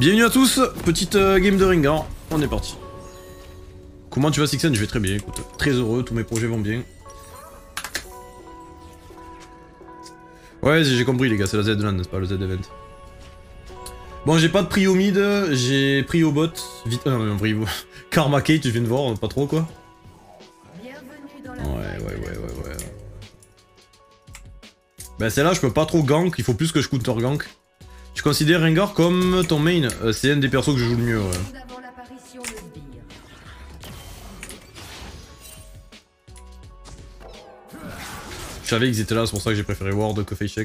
Bienvenue à tous, petite game de Rengar, on est parti. Comment tu vas Sixen? Je vais très bien, écoute. Très heureux, tous mes projets vont bien. Ouais, j'ai compris les gars, c'est la Z-Land, c'est pas le Z-Event. Bon, j'ai pas de prio mid, j'ai pris au bot. Vite, non, prio. Karma Kate, tu viens de voir, pas trop quoi. Ouais. Bah celle-là, je peux pas trop gank, il faut plus que je counter gank. Tu considères Rengar comme ton main? C'est un des persos que je joue le mieux, ouais. Je savais qu'ils étaient là, c'est pour ça que j'ai préféré Ward que Face Check.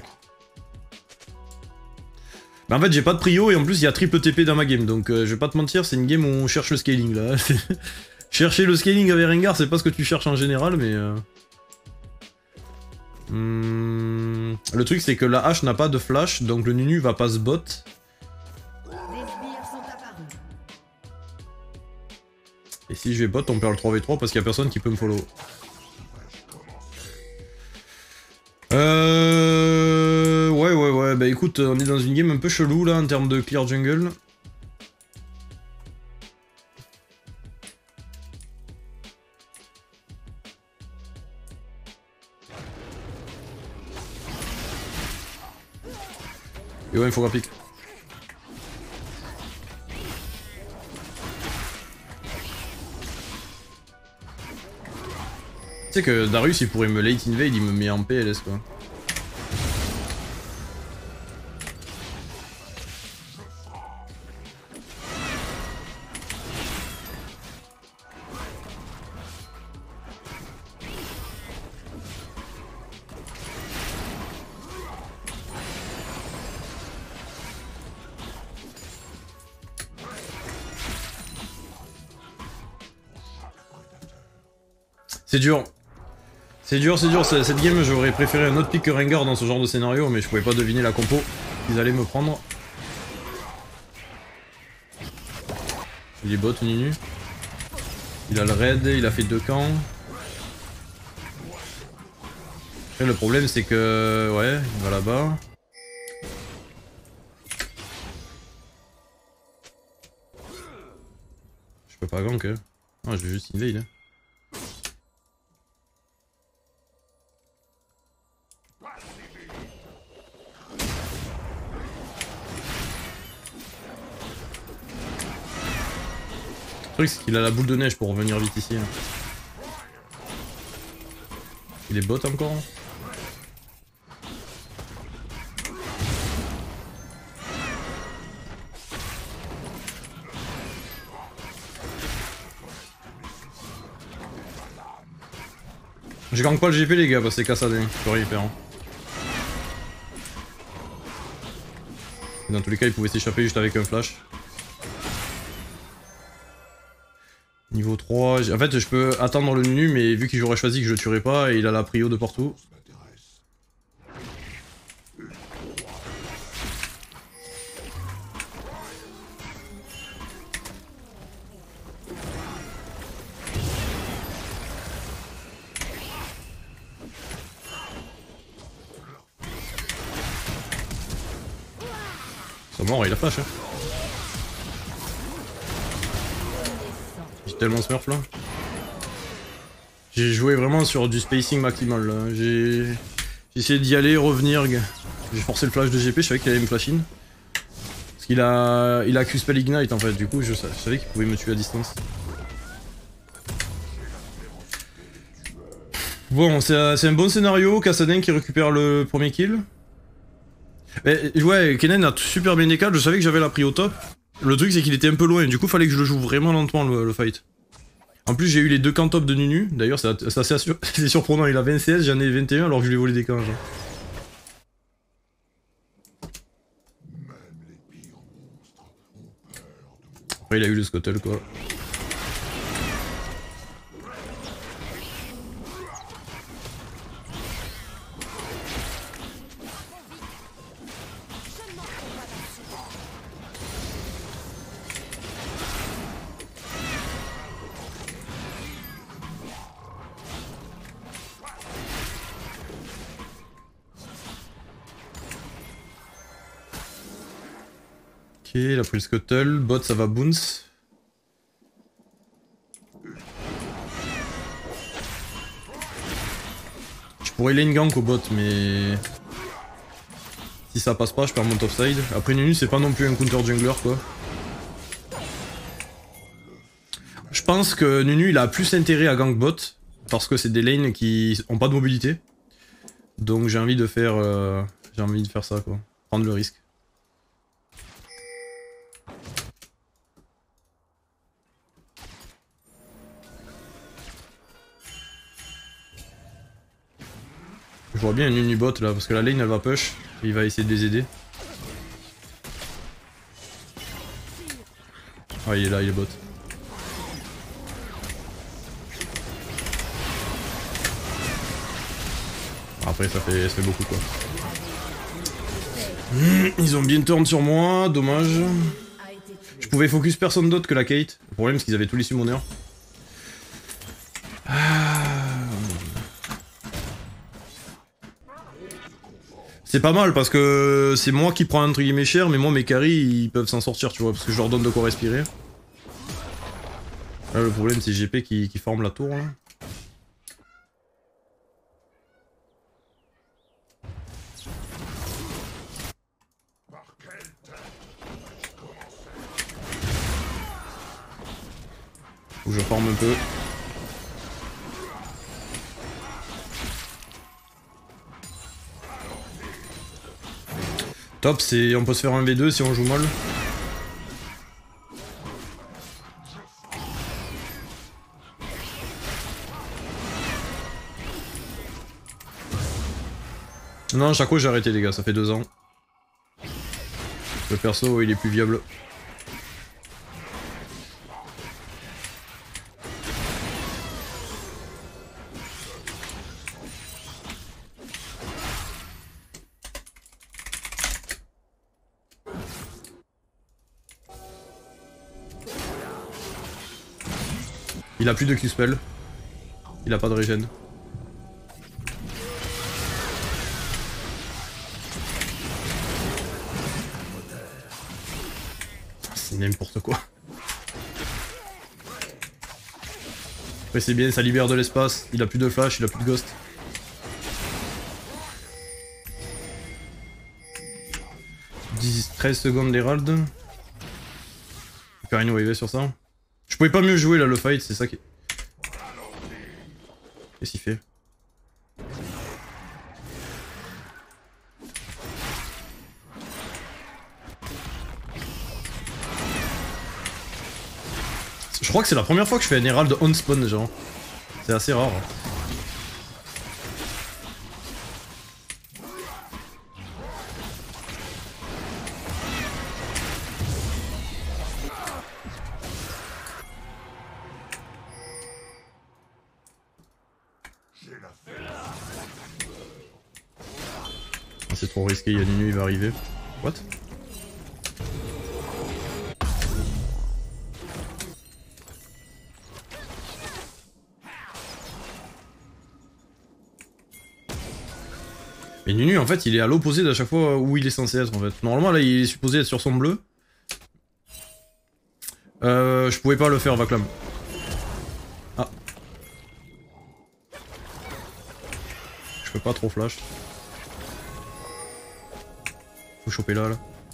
Bah en fait j'ai pas de prio et en plus il y a triple TP dans ma game, donc je vais pas te mentir, c'est une game où on cherche le scaling là. Chercher le scaling avec Rengar, c'est pas ce que tu cherches en général, mais... Le truc c'est que la hache n'a pas de flash, donc le Nunu va pas se bot. Et si je vais bot, on perd le 3v3 parce qu'il y a personne qui peut me follow. Ouais, bah écoute, on est dans une game un peu chelou là en termes de clear jungle. Et ouais, il faut qu'on pique. Tu sais que Darius il pourrait me late invade, il me met en PLS quoi. C'est dur. C'est dur, cette game j'aurais préféré un autre pick que Rengar dans ce genre de scénario, mais je pouvais pas deviner la compo qu'ils allaient me prendre. Il est bot Ninu. Il a le raid, il a fait 2 camps. Après le problème c'est que... ouais, il va là-bas. Je peux pas gank hein. Ah, je vais juste invade hein. Le truc c'est qu'il a la boule de neige pour revenir vite ici. Hein. Il est bot encore. Je gank pas le GP les gars parce que c'est Kassadin, je peux rien y faire. Hein. Dans tous les cas il pouvait s'échapper juste avec un flash. Niveau 3, en fait je peux attendre le Nunu mais vu qu'il j'aurais choisi que je le tuerais pas et il a la prio de partout. C'est mort, il a flash hein. J'ai tellement smurf là. J'ai joué vraiment sur du spacing maximal là. J'ai essayé d'y aller, revenir. J'ai forcé le flash de GP, je savais qu'il allait me flash in. Parce qu'il a Q-Spell Ignite en fait, du coup je savais qu'il pouvait me tuer à distance. Bon, c'est un bon scénario, Kassadin qui récupère le premier kill. Mais, ouais, Kennen a super bien décalé, je savais que j'avais la prio au top. Le truc c'est qu'il était un peu loin, du coup fallait que je le joue vraiment lentement le fight. En plus j'ai eu les 2 camps top de Nunu, d'ailleurs c'est assez surprenant, il a 20 CS, j'en ai 21 alors que je lui ai volé des camps genre. Après il a eu le scuttle quoi. Ok. il a pris le scuttle. Bot, ça va bounce. Je pourrais lane gank au bot, mais... Si ça passe pas, je perds mon topside. Après, Nunu, c'est pas non plus un counter jungler, quoi. Je pense que Nunu, il a plus intérêt à gank bot, parce que c'est des lanes qui ont pas de mobilité. Donc j'ai envie de faire... ça, quoi. Prendre le risque. Je vois bien un Unibot là, parce que la lane elle va push, et il va essayer de les aider. Ah, il est là, il est bot. Après ça fait beaucoup quoi. Ils ont bien turn sur moi, dommage. Je pouvais focus personne d'autre que la Kate. Le problème c'est qu'ils avaient tous les summoners. C'est pas mal parce que c'est moi qui prends entre guillemets cher, mais moi mes carries ils peuvent s'en sortir, tu vois, parce que je leur donne de quoi respirer. Là le problème c'est GP qui forme la tour là. Faut que je forme un peu. Top, c'est on peut se faire un V2 si on joue mal. Non, Chaco j'ai arrêté les gars, ça fait 2 ans. Le perso il est plus viable. Il a plus de Q-spell. Il a pas de régène. C'est n'importe quoi. Après c'est bien, ça libère de l'espace. Il a plus de flash, il a plus de ghost. « 13 secondes d'Herald. Je vais faire une wave sur ça. Je pouvais pas mieux jouer là le fight, c'est ça qui... Qu'est-ce qu'il fait? Je crois que c'est la première fois que je fais un Herald on spawn genre. C'est assez rare. C'est trop risqué, il y a Nunu, il va arriver. What? Mais Nunu en fait il est à l'opposé d'à chaque fois où il est censé être en fait. Normalement là il est supposé être sur son bleu. Je pouvais pas le faire Vaclam. Ah. Je peux pas trop flash. Faut choper là.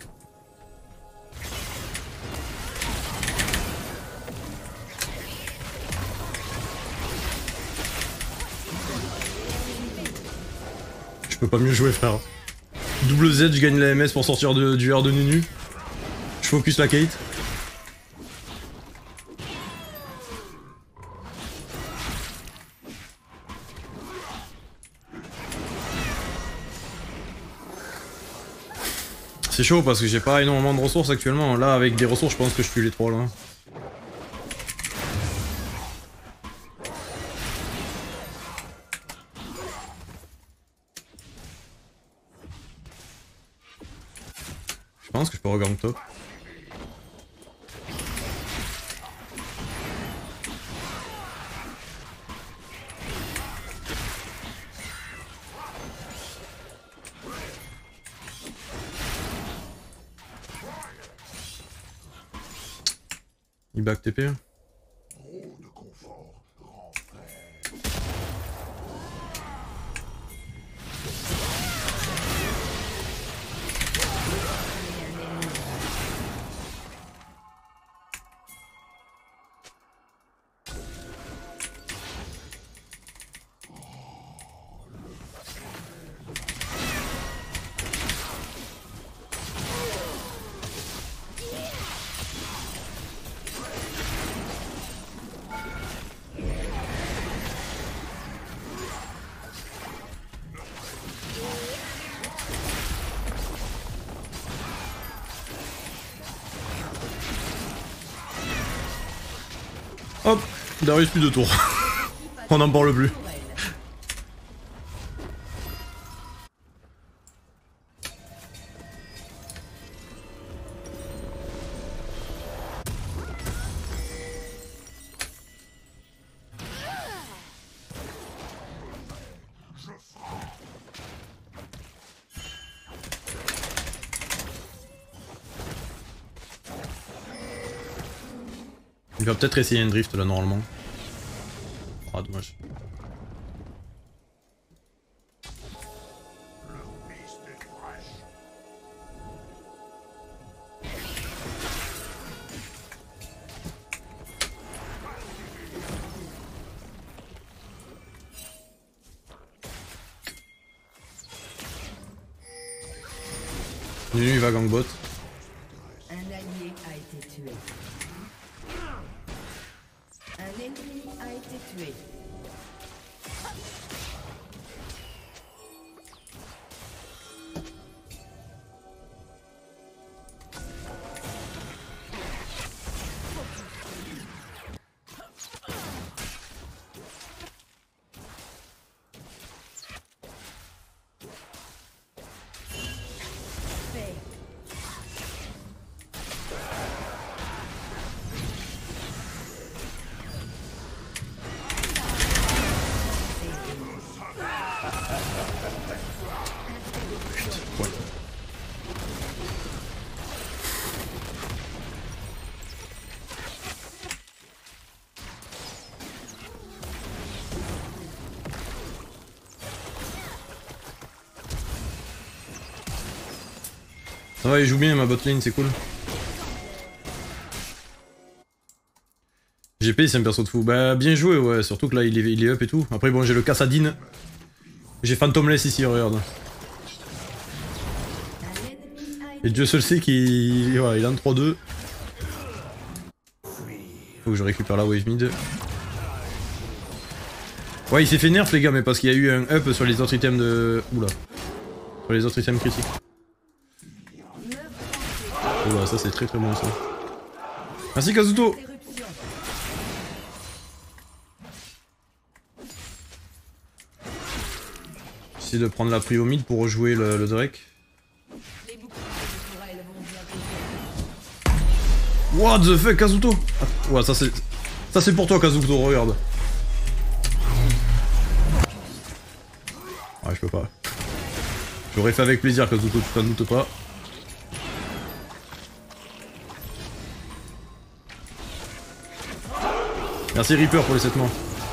Je peux pas mieux jouer frère. Double Z, je gagne la MS pour sortir du R de Nunu. Je focus la Kate. C'est chaud parce que j'ai pas énormément de ressources actuellement. Là avec des ressources je pense que je tue les trolls. Hein. Je pense que je peux regarder top. Il back TP. Hop, Darius plus de tours. On n'en parle plus. Il va peut-être essayer un drift là normalement. Ah dommage. Nunu il va gangbot. Un allié a été tué. Un ennemi a été tué. Ça va, il joue bien ma botlane, c'est cool. GP c'est un perso de fou. Bah bien joué ouais, surtout que là il est up et tout. Après bon j'ai le Kassadin. J'ai Phantomless ici, regarde. Et Dieu seul sait qu'il voilà, il est en 3-2. Faut que je récupère la wave mid. Ouais il s'est fait nerf les gars mais parce qu'il y a eu un up sur les autres items de... Oula. Sur les autres items critiques. Oula ça c'est très très bon ça. Merci Kazuto. J'essaie de prendre la prio mid pour rejouer le Drake. What the fuck Kazuto. Ouais ça c'est pour toi Kazuto, regarde. Ouais je peux pas. J'aurais fait avec plaisir Kazuto, tu t'en doutes pas. Merci Reaper pour les 7 mois.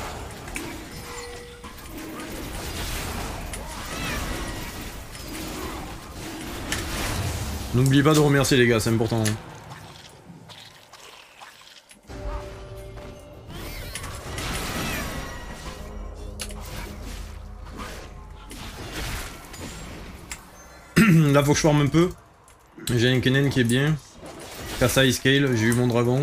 N'oubliez pas de remercier les gars, c'est important. Là faut que je farme un peu. J'ai un Kennen qui est bien. Kassa scale, j'ai eu mon dragon.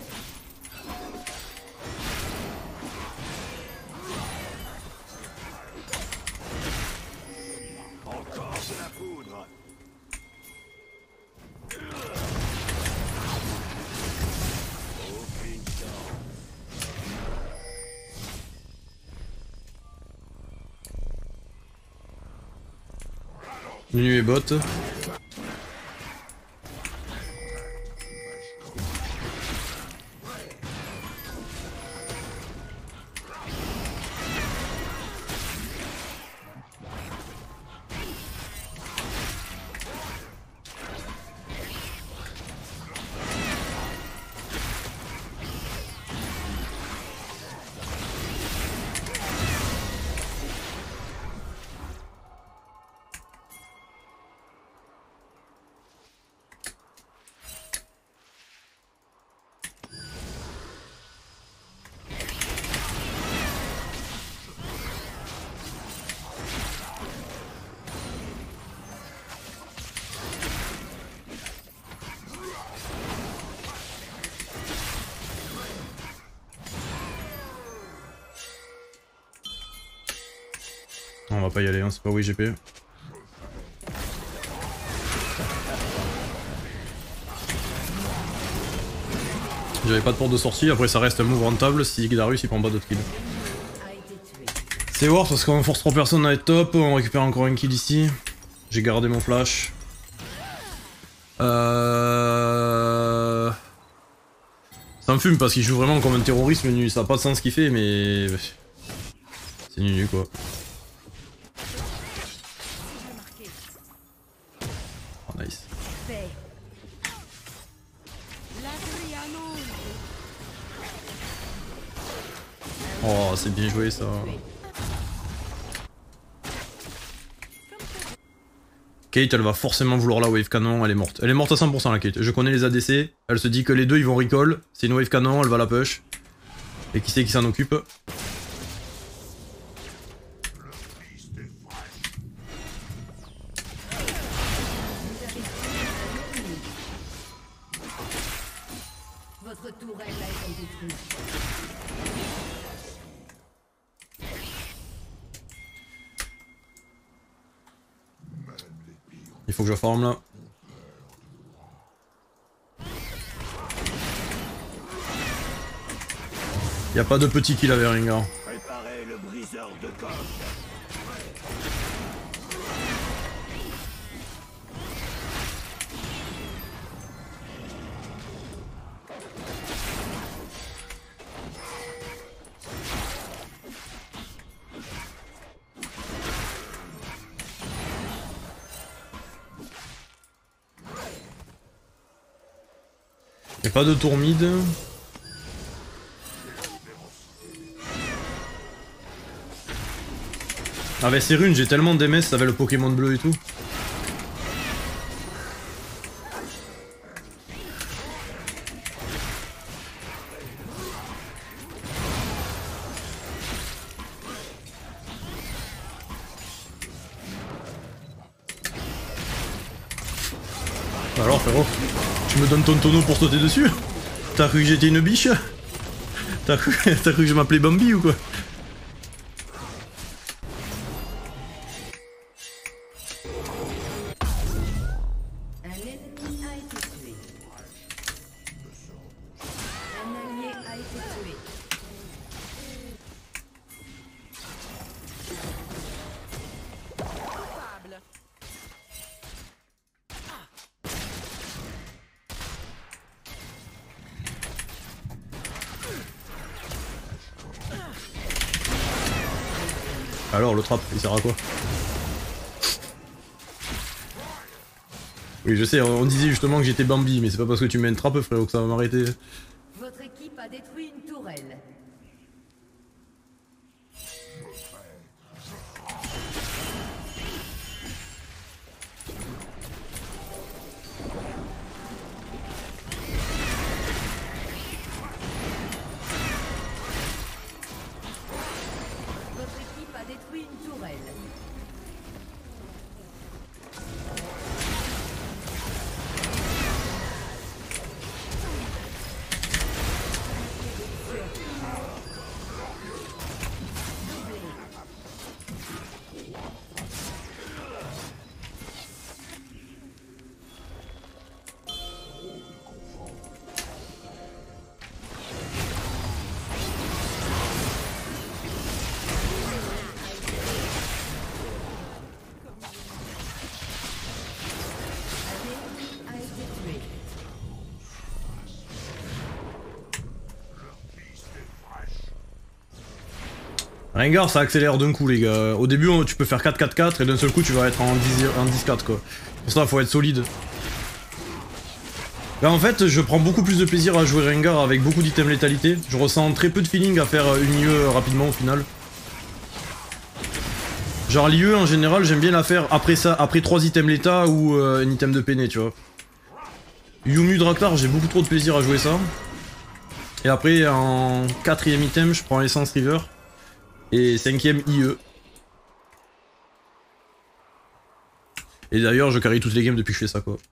Nunu et bot. Non, on va pas y aller, hein, c'est pas WGP. J'avais pas de porte de sortie, après ça reste un move rentable si Darius il prend pas d'autres kills. C'est worth parce qu'on force 3 personnes à être top, on récupère encore un kill ici. J'ai gardé mon flash. Ça me fume parce qu'il joue vraiment comme un terroriste menu, ça a pas de sens ce qu'il fait mais... C'est nul quoi. Oh nice. Oh c'est bien joué ça. Kate elle va forcément vouloir la wave canon, elle est morte. Elle est morte à 100% la Kate. Je connais les ADC, elle se dit que les deux ils vont recall. C'est une wave canon, elle va la push. Et qui c'est qui s'en occupe? Votre tourelle a été détruite. Il faut que je farm là. Y'a pas de petit kill avec Rengar. Préparez le briseur de coque. Y'a pas de tour mid. Avec ces runes, j'ai tellement d'MS avec le Pokémon bleu et tout. Alors frérot, tu me donnes ton tonneau pour sauter dessus? T'as cru que j'étais une biche? T'as cru que je m'appelais Bambi ou quoi? Un ennemi a été tué. Un allié a été tué. Alors le trap, il sert à quoi? Oui je sais, on disait justement que j'étais Bambi, mais c'est pas parce que tu mets une trappe frérot que ça va m'arrêter. Votre équipe a détruit une tourelle. Votre équipe a détruit une tourelle. A été tué. Rengar ça accélère d'un coup les gars. Au début tu peux faire 4-4-4 et d'un seul coup tu vas être en 10-4 quoi. Pour ça faut être solide. Là en fait je prends beaucoup plus de plaisir à jouer Rengar avec beaucoup d'items létalité. Je ressens très peu de feeling à faire une IE rapidement au final. Genre l'IE en général j'aime bien la faire après ça, après 3 items léta ou un item de peiné tu vois. Yumu Draktar j'ai beaucoup trop de plaisir à jouer ça. Et après en 4ème item je prends Essence River. Et 5ème IE. Et d'ailleurs je carry toutes les games depuis que je fais ça quoi.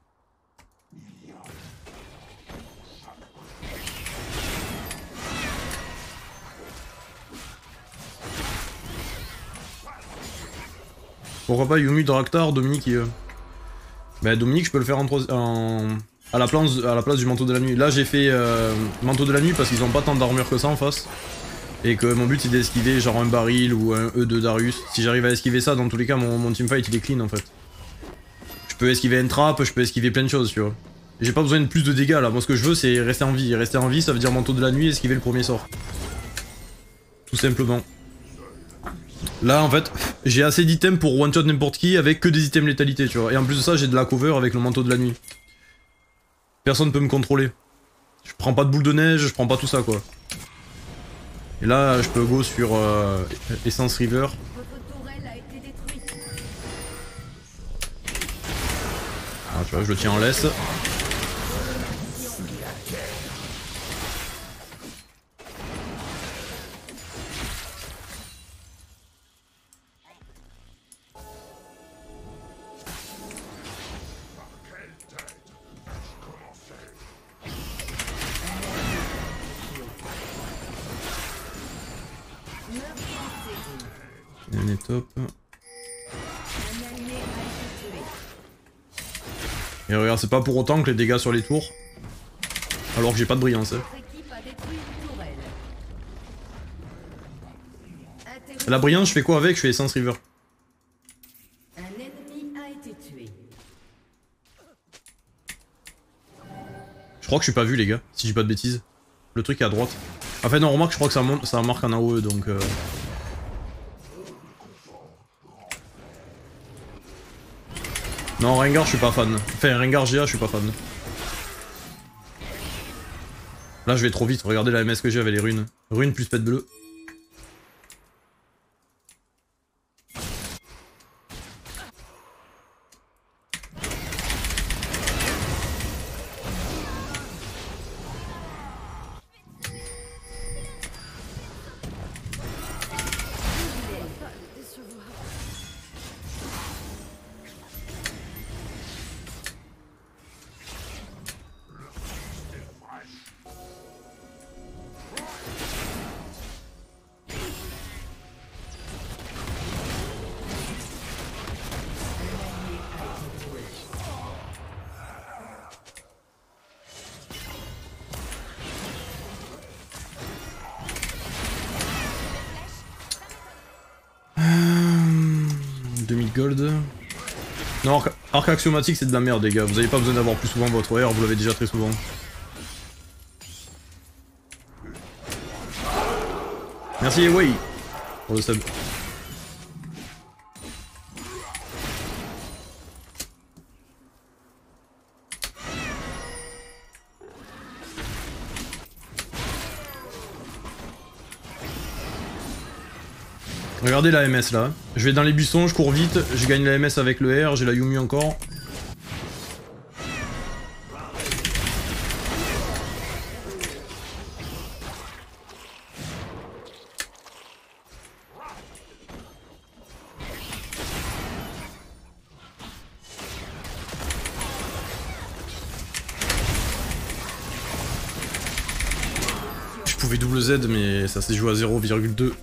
Pourquoi pas Yumi, Draktar, Dominique Bah Dominique je peux le faire à la place du manteau de la nuit. Là j'ai fait manteau de la nuit parce qu'ils ont pas tant d'armure que ça en face. Et que mon but c'est d'esquiver genre un baril ou un E de Darius. Si j'arrive à esquiver ça, dans tous les cas mon teamfight il est clean en fait. Je peux esquiver une trappe, je peux esquiver plein de choses tu vois. J'ai pas besoin de plus de dégâts là, moi ce que je veux c'est rester en vie. Et rester en vie ça veut dire manteau de la nuit, esquiver le premier sort. Tout simplement. Là en fait, j'ai assez d'items pour one shot n'importe qui avec que des items létalité tu vois. Et en plus de ça j'ai de la cover avec le manteau de la nuit. Personne peut me contrôler. Je prends pas de boule de neige, je prends pas tout ça quoi. Et là, je peux go sur Essence River. Ah, tu vois, je le tiens en laisse. On est top. Et regarde, c'est pas pour autant que les dégâts sur les tours. Alors que j'ai pas de brillance. La brillance, je fais quoi avec? Je fais Essence River. Un ennemi a été tué. Je crois que je suis pas vu les gars, si j'ai pas de bêtises. Le truc est à droite. Enfin non, remarque, je crois que ça monte, ça marque un AOE donc... Non, Rengar, je suis pas fan. Enfin, Rengar GA, je suis pas fan. Là, je vais trop vite. Regardez la MS que j'ai avec les runes. Runes plus pète bleu. Gold. Non, arc axiomatique c'est de la merde les gars, vous avez pas besoin d'avoir plus souvent votre R, vous l'avez déjà très souvent. Merci Eway pour le sub. Regardez la MS là, je vais dans les buissons, je cours vite, je gagne la MS avec le R, j'ai la Yumi encore. Je pouvais double Z mais ça s'est joué à 0,2.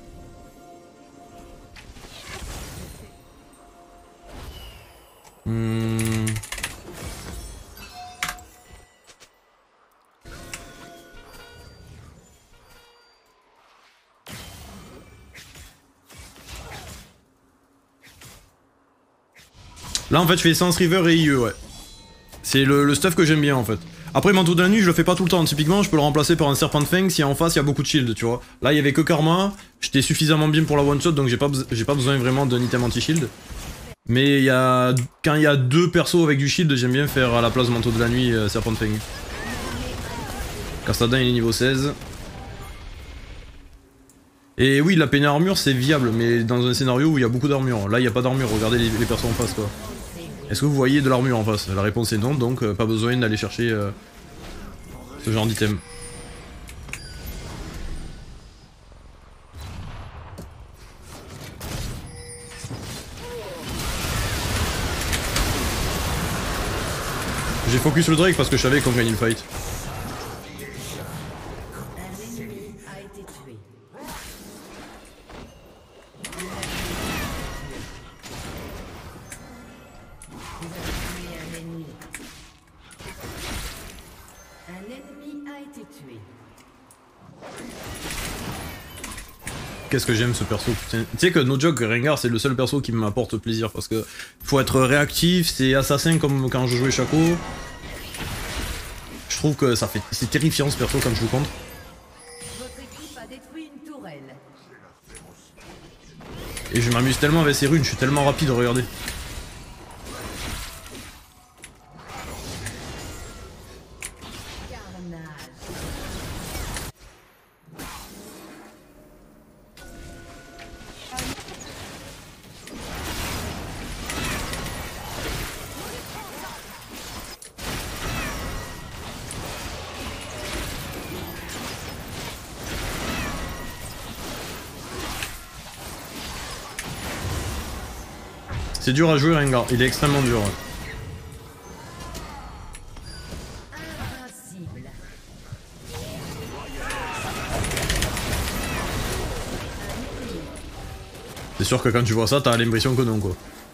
Là en fait je fais Essence River et IE ouais. C'est le stuff que j'aime bien en fait. Après manteau de la nuit je le fais pas tout le temps, typiquement je peux le remplacer par un serpent de fang si en face il y a beaucoup de shield tu vois. Là il y avait que Karma, j'étais suffisamment bien pour la one shot donc j'ai pas besoin vraiment d'un item anti-shield. Mais quand il y a deux persos avec du shield j'aime bien faire à la place manteau de la nuit serpent de fang. Castadin il est niveau 16. Et oui la peine armure c'est viable mais dans un scénario où il y a beaucoup d'armure. Là il n'y a pas d'armure, regardez les persos en face quoi. Est-ce que vous voyez de l'armure en face? La réponse est non, donc pas besoin d'aller chercher ce genre d'item. J'ai focus le Drake parce que je savais qu'on gagnait le fight. Qu'est-ce que j'aime ce perso, putain. Tu sais que no joke, Rengar c'est le seul perso qui m'apporte plaisir parce que faut être réactif, c'est assassin comme quand je jouais Shaco. Je trouve que ça fait... c'est terrifiant ce perso quand je joue contre. Votre équipe a détruit une tourelle. Et je m'amuse tellement avec ces runes, je suis tellement rapide, regardez. Carnage. C'est dur à jouer Rengar, il est extrêmement dur. Invincible. C'est sûr que quand tu vois ça, t'as l'impression que non quoi.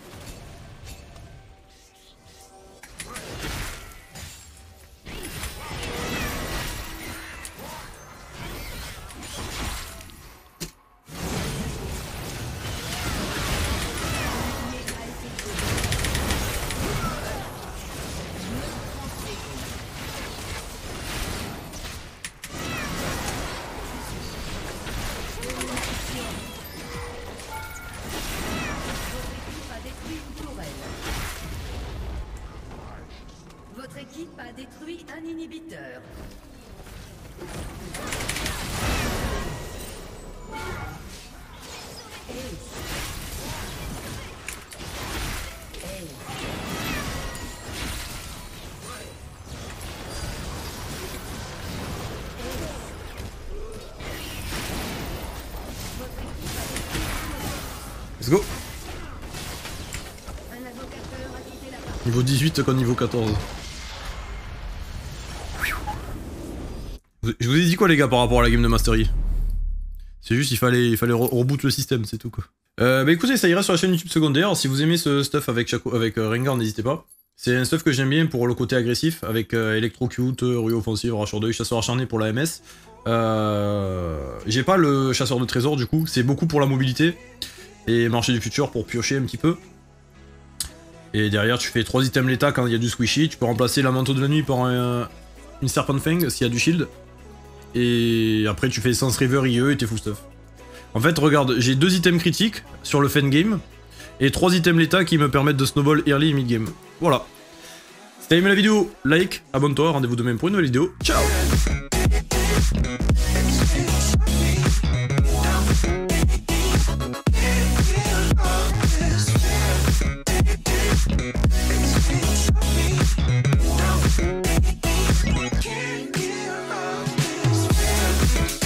Votre équipe a détruit un inhibiteur. Let's go. Un invocateur a quitté la partie. Niveau 18 contre niveau 14. Je vous ai dit quoi les gars par rapport à la game de Mastery? C'est juste il fallait reboot le système, c'est tout quoi. Bah écoutez, ça ira sur la chaîne YouTube secondaire. Si vous aimez ce stuff avec Rengar, n'hésitez pas. C'est un stuff que j'aime bien pour le côté agressif, avec Electrocute, Rue Offensive, Racheur d'œil, Chasseur acharné pour la MS. J'ai pas le Chasseur de trésors du coup, c'est beaucoup pour la mobilité. Et Marché du futur pour piocher un petit peu. Et derrière tu fais 3 items l'état quand il y a du squishy. Tu peux remplacer la manteau de la nuit par une Serpent Fang s'il y a du shield. Et après tu fais Sense River IE et t'es full stuff. En fait regarde, j'ai 2 items critiques sur le fan game. Et 3 items l'état qui me permettent de snowball early et mid game. Voilà. Si t'as aimé la vidéo, like, abonne-toi, rendez-vous demain pour une nouvelle vidéo. Ciao. Can't get around this feeling.